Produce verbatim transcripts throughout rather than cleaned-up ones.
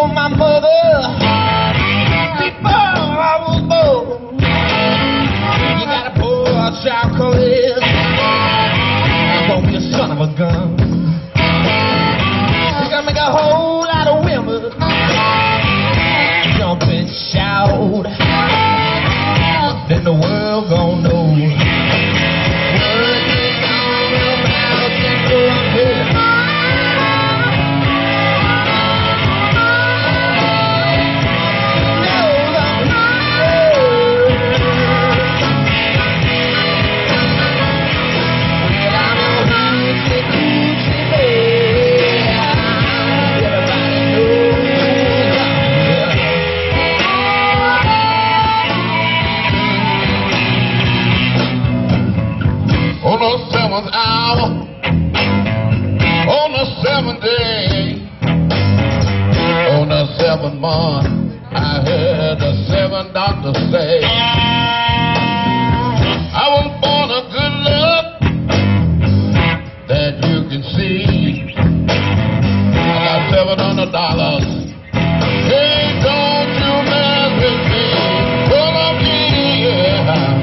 told my mother before I was born, you gotta pour a chocolate, don't be a son of a gun. You gotta make a whole lot of women jump and shout, then the world gon' know. On the seventh hour, on the seventh day, on the seventh month, I heard the seven doctors say, I was born a good luck that you can see. I got seven hundred dollars. Hey, don't you mess with me, full of me, yeah.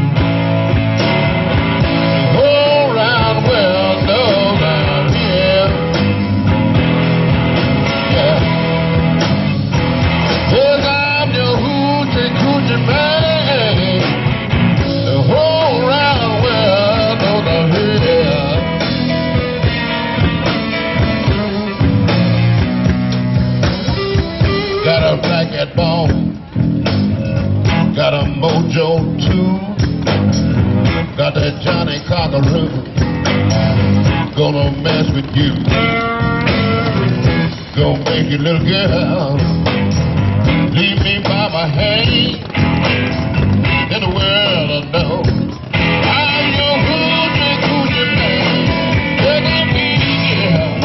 Got a black cat bone, got a mojo too, got that Johnny Cockaroo, gonna mess with you, gonna make you little girl leave me by my hand, then the world will know I'm your hoochie coochie man. Look at me, yeah.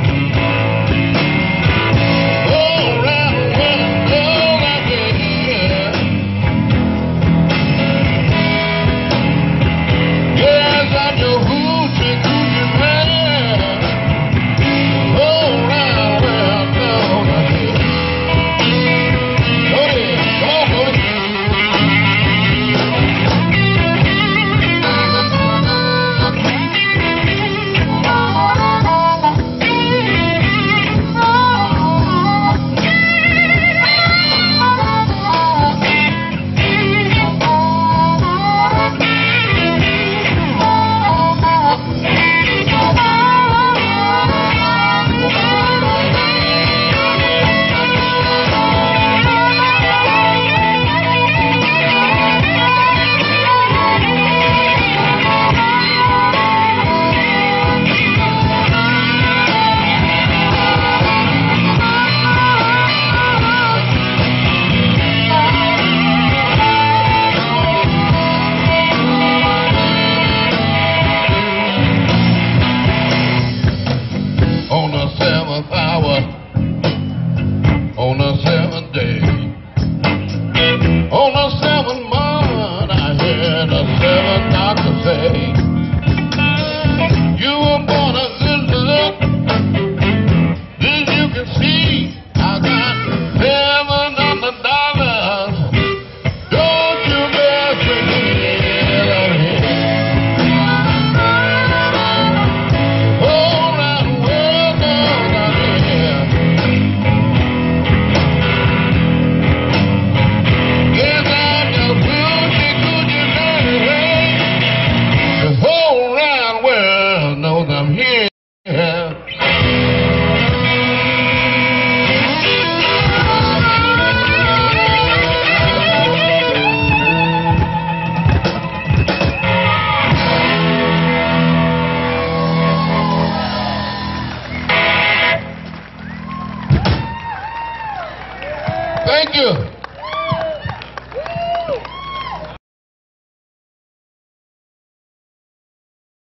On the seventh hour, on the seventh day, on the seventh month, I heard the seventh doctor say, you were born a good look. As you can see, I got seven hundred dollars. Don't you mess with me. Thank you.